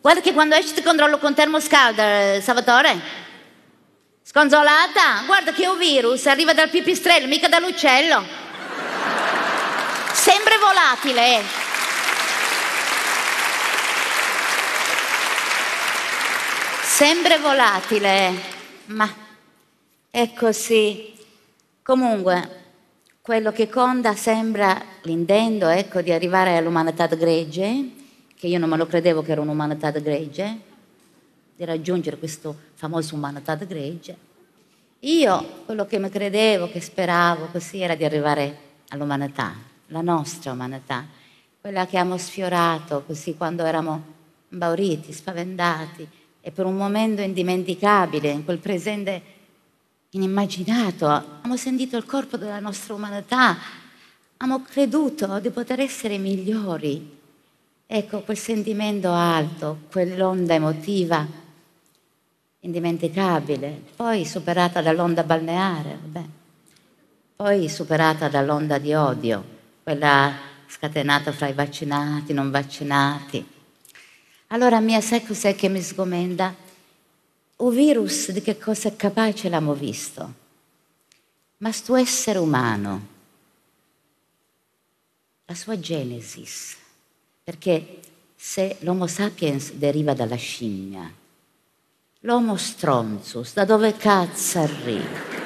Guarda che quando esci ti controllo con termoscalda, Salvatore. Sconsolata? Guarda che un virus arriva dal pipistrello, mica dall'uccello. Sempre volatile. Sempre volatile. Ma è così. Comunque, quello che conta sembra l'intento, ecco, di arrivare all'umanità gregge, che io non me lo credevo che era un'umanità gregge, di raggiungere questo famoso umanità gregge. Io quello che mi credevo, che speravo così, era di arrivare all'umanità, la nostra umanità, quella che abbiamo sfiorato così quando eravamo impauriti, spaventati e per un momento indimenticabile, in quel presente inimmaginato, abbiamo sentito il corpo della nostra umanità, abbiamo creduto di poter essere migliori. Ecco, quel sentimento alto, quell'onda emotiva indimenticabile, poi superata dall'onda balneare, vabbè. Poi superata dall'onda di odio, quella scatenata fra i vaccinati, non vaccinati. Allora, mia, sai cos'è che mi sgomenta? Un virus di che cosa è capace l'abbiamo visto, ma sto essere umano, la sua genesis, perché se l'Homo sapiens deriva dalla scimmia, l'Homo stronzus, da dove cazzo arriva?